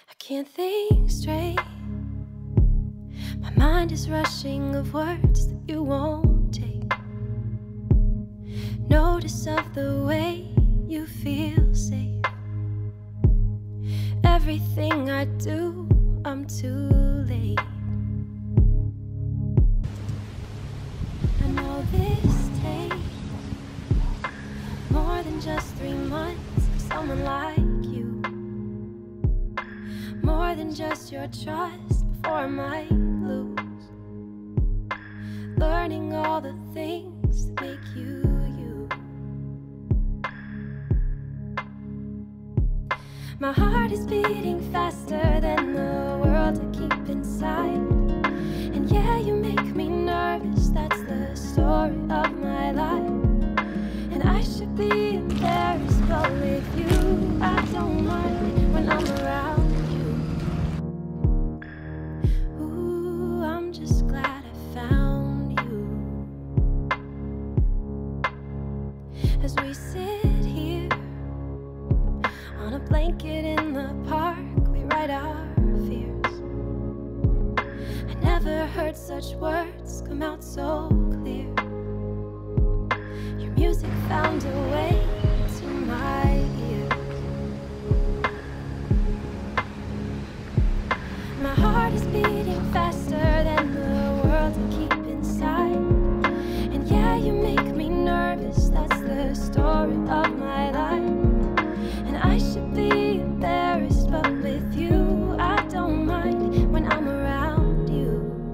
I can't think straight. My mind is rushing of words that you won't take. Notice of the way you feel safe. Everything I do, I'm too late. I know this takes more than just 3 months of someone like you. More than just your trust before I might lose. Learning all the things that make you you. My heart is beating faster than the world I keep inside. And yeah, you make me nervous, that's the story of my life. And I should be embarrassed, but with you I don't mind when I'm around. As we sit here on a blanket in the park, we write our fears. I never heard such words come out so clear. Your music found a way to my ears. My heart is beating faster than the world I keep inside. And yeah, you make me nervous, that's the story of my life. And I should be embarrassed, but with you I don't mind when I'm around you.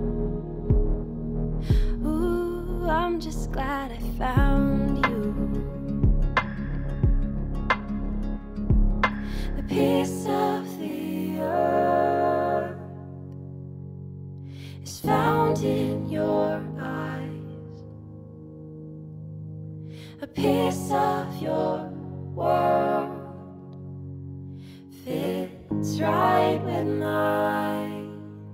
Ooh, I'm just glad I found you. The piece of the earth is found in your eyes. A piece of your world fits right with mine.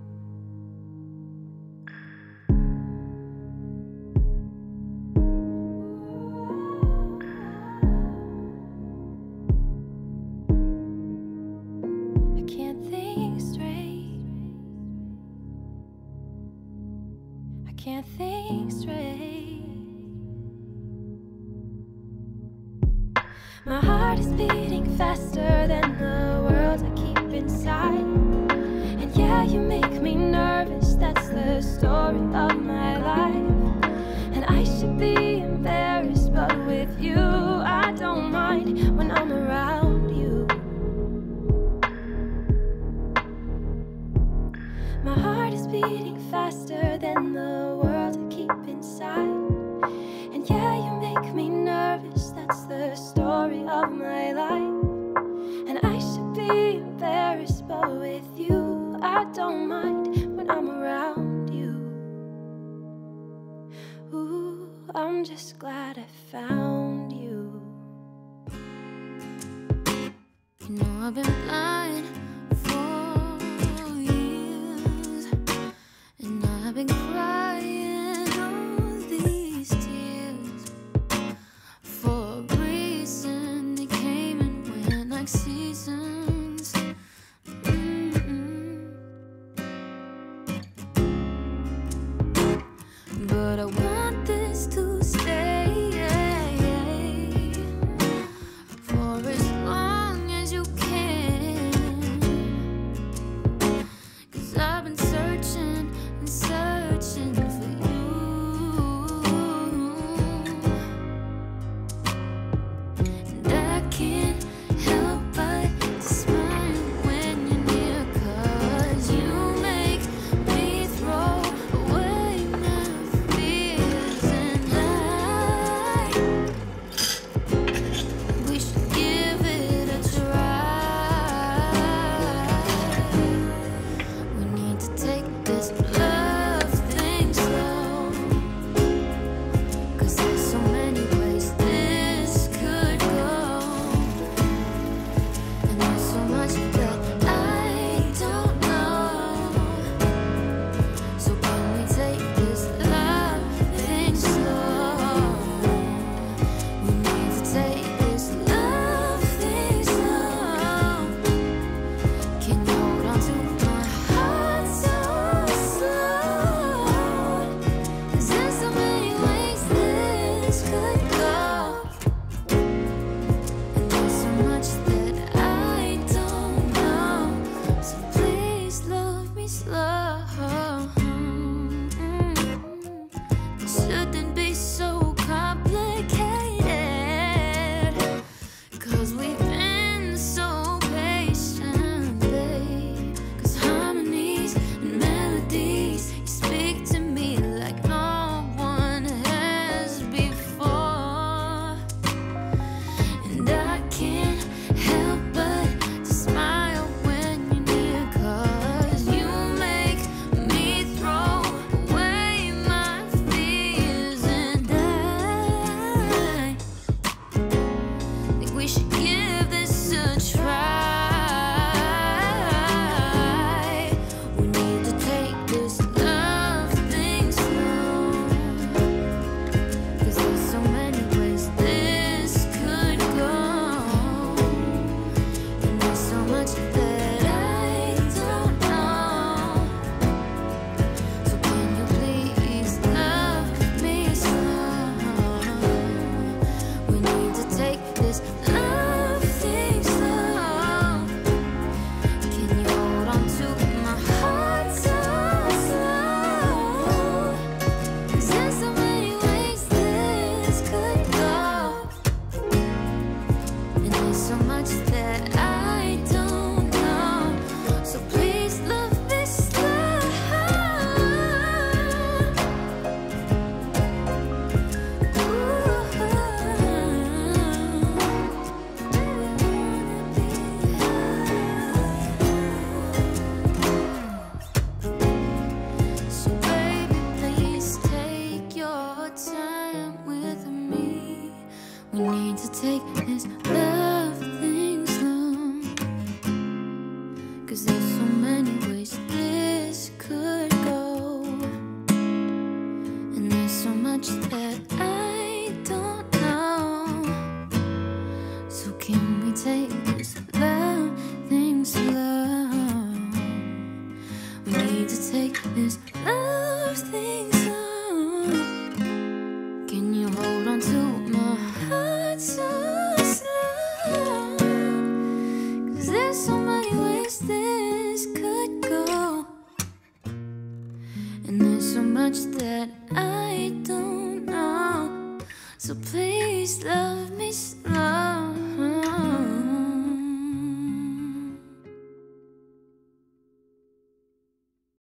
I can't think straight. I can't think straight. My heart is beating faster than the world I keep inside. And yeah, you make me nervous, that's the story of my life. And I should be embarrassed, but with you I don't mind when I'm around you. My heart is beating faster than the world I keep inside. And yeah, you make me nervous, that's the story of my life. And I should be embarrassed, but with you I don't mind when I'm around you. Ooh, I'm just glad I found you. You know I've been blind for years, and I've been crying all these tears for a reason. They came and went like seasons. But I want this to stay for as long as you can. much that